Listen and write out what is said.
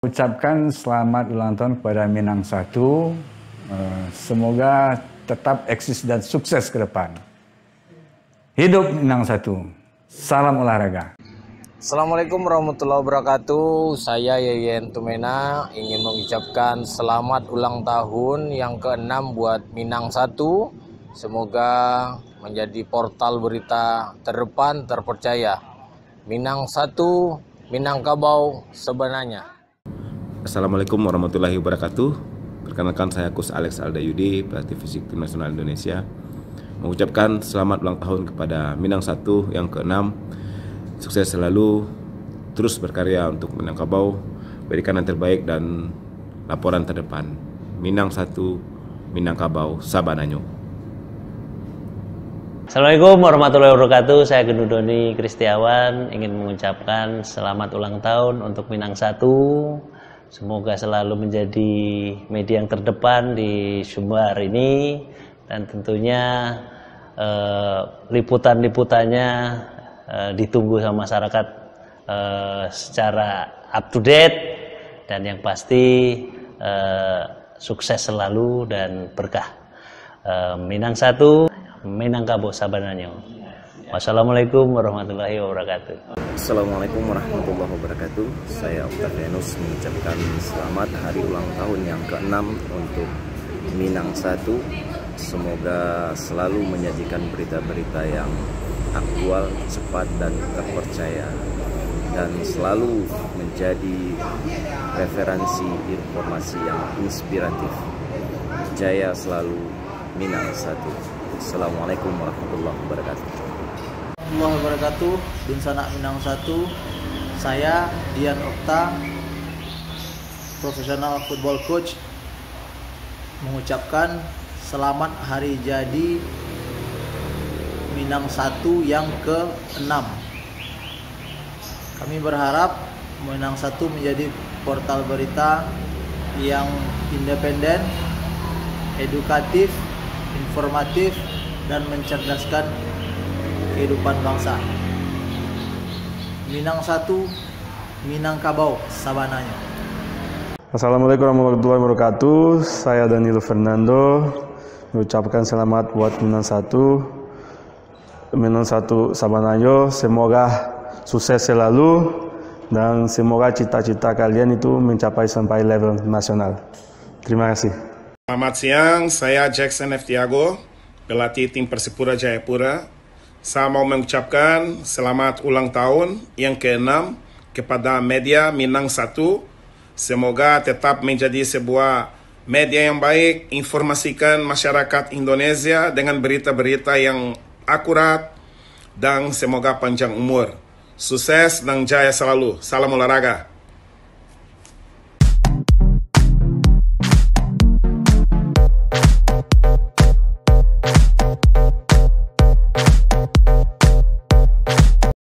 mengucapkan selamat ulang tahun kepada Minang 1. Semoga tetap eksis dan sukses ke depan. Hidup Minang 1. Salam olahraga. Assalamualaikum warahmatullahi wabarakatuh. Saya Yeyen Tumena ingin mengucapkan selamat ulang tahun yang ke-6 buat Minang 1. Semoga menjadi portal berita terdepan terpercaya. Minang 1, Minangkabau sebenarnya. Assalamualaikum warahmatullahi wabarakatuh. Perkenalkan saya Coach Alex Aldayudi, pelatih fisik tim nasional Indonesia. Mengucapkan selamat ulang tahun kepada Minang 1 yang ke-6. Sukses selalu, terus berkarya untuk Minangkabau, berikan yang terbaik dan laporan terdepan. Minang 1, Minangkabau, Sabananyo. Assalamualaikum warahmatullahi wabarakatuh. Saya Gendudoni Kristiawan ingin mengucapkan selamat ulang tahun untuk Minang 1. Semoga selalu menjadi media yang terdepan di Sumbar ini, dan tentunya liputan-liputannya ditunggu sama masyarakat secara up to date, dan yang pasti sukses selalu dan berkah. Minang 1, Minangkabau Sabananyo. Wassalamualaikum warahmatullahi wabarakatuh. Assalamualaikum warahmatullahi wabarakatuh. Saya Octavianus mengucapkan selamat hari ulang tahun yang ke-6 untuk Minang 1. Semoga selalu menyajikan berita-berita yang aktual, cepat dan terpercaya, dan selalu menjadi referensi informasi yang inspiratif. Jaya selalu, Minang 1. Assalamualaikum warahmatullahi wabarakatuh. Warahmatullahi wabarakatuh. Binsana Minang 1. Saya Dian Okta, profesional football coach, mengucapkan selamat hari jadi Minang 1 yang ke-6. Kami berharap Minang 1 menjadi portal berita yang independen, edukatif, informatif, dan mencerdaskan kehidupan bangsa. Minang 1, Minangkabau Sabananyo. Assalamualaikum warahmatullahi wabarakatuh. Saya Danilo Fernando mengucapkan selamat buat Minang 1. Minang 1 Sabananyo, semoga sukses selalu dan semoga cita-cita kalian itu mencapai sampai level nasional. Terima kasih. Selamat siang, saya Jackson F. Tiago, pelatih tim Persipura Jayapura. Saya mau mengucapkan selamat ulang tahun yang ke-6 kepada media Minang 1. Semoga tetap menjadi sebuah media yang baik, informasikan masyarakat Indonesia dengan berita-berita yang akurat, dan semoga panjang umur. Sukses dan jaya selalu. Salam olahraga.